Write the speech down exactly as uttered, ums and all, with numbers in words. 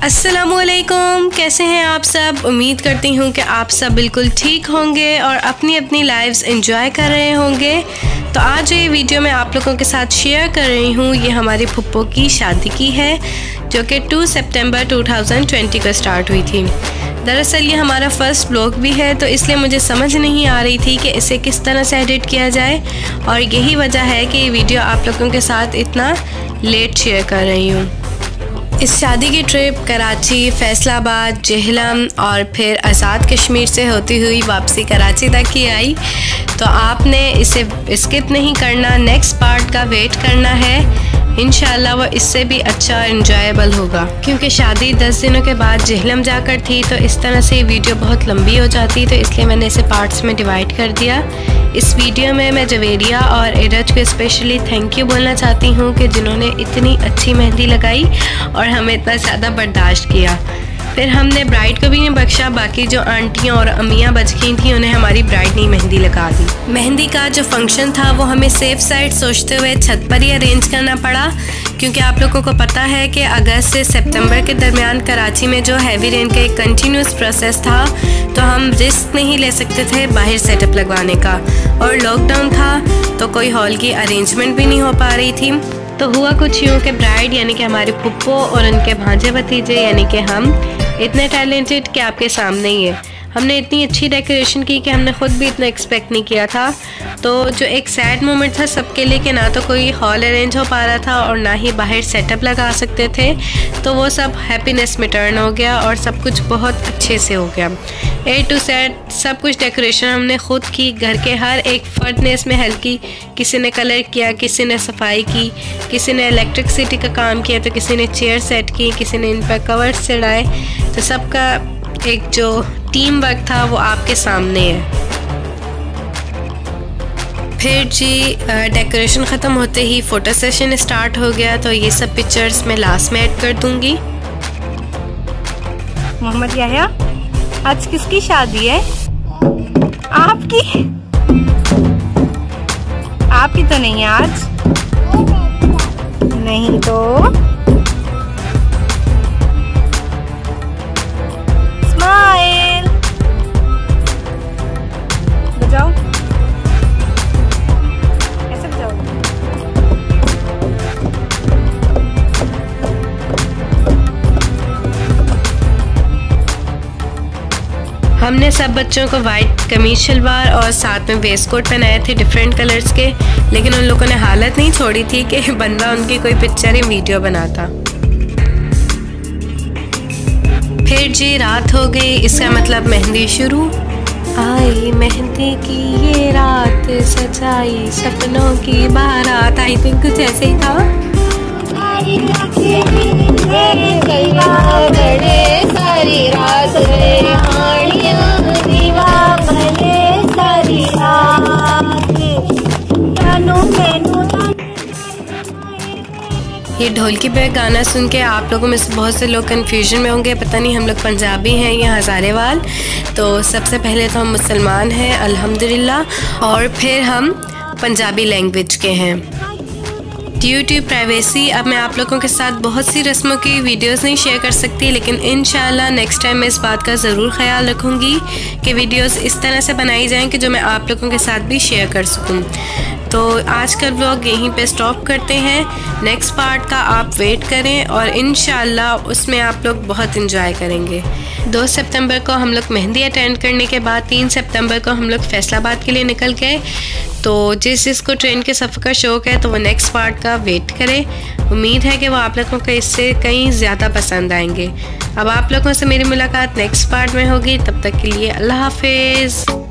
अस्सलामुअलैकुम, कैसे हैं आप सब। उम्मीद करती हूँ कि आप सब बिल्कुल ठीक होंगे और अपनी अपनी लाइव्स एंजॉय कर रहे होंगे। तो आज ये वीडियो मैं आप लोगों के साथ शेयर कर रही हूँ। ये हमारी फुप्पो की शादी की है जो कि दो सितंबर दो हज़ार बीस को स्टार्ट हुई थी। दरअसल ये हमारा फर्स्ट ब्लॉग भी है, तो इसलिए मुझे समझ नहीं आ रही थी कि इसे किस तरह से एडिट किया जाए, और यही वजह है कि ये वीडियो आप लोगों के साथ इतना लेट शेयर कर रही हूँ। इस शादी की ट्रिप कराची, फैसलाबाद, जेहलम और फिर आज़ाद कश्मीर से होती हुई वापसी कराची तक ही आई। तो आपने इसे स्किप नहीं करना, नेक्स्ट पार्ट का वेट करना है। इंशाल्लाह वो इससे भी अच्छा इंजॉयबल होगा, क्योंकि शादी दस दिनों के बाद जेहलम जाकर थी, तो इस तरह से वीडियो बहुत लंबी हो जाती, तो इसलिए मैंने इसे पार्ट्स में डिवाइड कर दिया। इस वीडियो में मैं जवेरिया और एरज को स्पेशली थैंक यू बोलना चाहती हूँ कि जिन्होंने इतनी अच्छी मेहंदी लगाई और हमें इतना ज़्यादा बर्दाश्त किया। फिर हमने ब्राइड को भी नहीं बख्शा, बाकी जो आंटियाँ और अम्मियाँ बच गई थी उन्हें हमारी ब्राइड ने मेहंदी लगा दी। मेहंदी का जो फंक्शन था वो हमें सेफ साइड सोचते हुए छत पर ही अरेंज करना पड़ा, क्योंकि आप लोगों को पता है कि अगस्त से सितंबर के दरमियान कराची में जो हैवी रेन का एक कंटिन्यूस प्रोसेस था, तो हम रिस्क नहीं ले सकते थे बाहर सेटअप लगवाने का, और लॉकडाउन था तो कोई हॉल की अरेंजमेंट भी नहीं हो पा रही थी। तो हुआ कुछ यूँ कि ब्राइड यानी कि हमारे फुप्पो और उनके भांजे भतीजे यानी कि हम इतने टैलेंटेड कि आपके सामने ही है। हमने इतनी अच्छी डेकोरेशन की कि हमने ख़ुद भी इतना एक्सपेक्ट नहीं किया था। तो जो एक सैड मोमेंट था सबके लिए कि ना तो कोई हॉल अरेंज हो पा रहा था और ना ही बाहर सेटअप लगा सकते थे, तो वो सब हैप्पीनेस में टर्न हो गया और सब कुछ बहुत अच्छे से हो गया। ए टू सेड सब कुछ डेकोरेशन हमने ख़ुद की, घर के हर एक फ़र्द ने इसमें हेल्प की। किसी ने कलर किया, किसी ने सफाई की, किसी ने इलेक्ट्रिसिटी का काम किया, तो किसी ने चेयर सेट की, किसी ने इन पर कवर्स चढ़ाए। तो सबका एक जो टीम वर्क था वो आपके सामने है। फिर जी डेकोरेशन ख़त्म होते ही फ़ोटो सेशन स्टार्ट हो गया, तो ये सब पिक्चर्स मैं लास्ट में ऐड कर दूंगी। मोहम्मद याह्या, आज किसकी शादी है? आपकी? आपकी तो नहीं है आज। नहीं तो स्माइल बजाओ, ऐसे बजाओ। हमने सब बच्चों को वाइट कमीज शलवार और साथ में वेस्ट कोट पहनाए थे डिफरेंट कलर्स के, लेकिन उन लोगों ने हालत नहीं छोड़ी थी कि बंदा उनकी कोई पिक्चर या वीडियो बनाता। फिर जी रात हो गई, इसका मतलब मेहंदी शुरू। आई मेहंदी की ये रात, सजाई सपनों की बारात। आई थिंक कुछ ऐसे ही था। सारी रात ये ढोलकी पे गाना सुन के आप लोगों में से बहुत से लोग कन्फ्यूजन में होंगे, पता नहीं हम लोग पंजाबी हैं या हज़ारेवाल। तो सबसे पहले तो हम मुसलमान हैं अल्हम्दुलिल्लाह, और फिर हम पंजाबी लैंग्वेज के हैं। ड्यू टू प्राइवेसी अब मैं आप लोगों के साथ बहुत सी रस्मों की वीडियोस नहीं शेयर कर सकती, लेकिन इंशाल्लाह नेक्स्ट टाइम मैं इस बात का ज़रूर ख्याल रखूँगी कि वीडियोस इस तरह से बनाई जाएं कि जो मैं आप लोगों के साथ भी शेयर कर सकूँ। तो आज का व्लॉग यहीं पे स्टॉप करते हैं। नेक्स्ट पार्ट का आप वेट करें और इंशाल्लाह उसमें आप लोग बहुत इंजॉय करेंगे। दो सितंबर को हम लोग मेहंदी अटेंड करने के बाद तीन सितंबर को हम लोग फैसलाबाद के लिए निकल गए। तो जिस जिसको ट्रेन के सफ़र का शौक़ है तो वो नेक्स्ट पार्ट का वेट करे। उम्मीद है कि वो आप लोगों को इससे कहीं ज़्यादा पसंद आएंगे। अब आप लोगों से मेरी मुलाकात नेक्स्ट पार्ट में होगी, तब तक के लिए अल्लाह हाफिज़।